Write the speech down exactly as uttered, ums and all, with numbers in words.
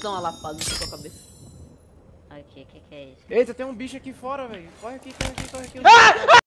Toma lapada na sua cabeça. Aqui, o que que é isso? Eita, tem um bicho aqui fora, velho. Corre aqui, corre aqui, corre aqui. Ah!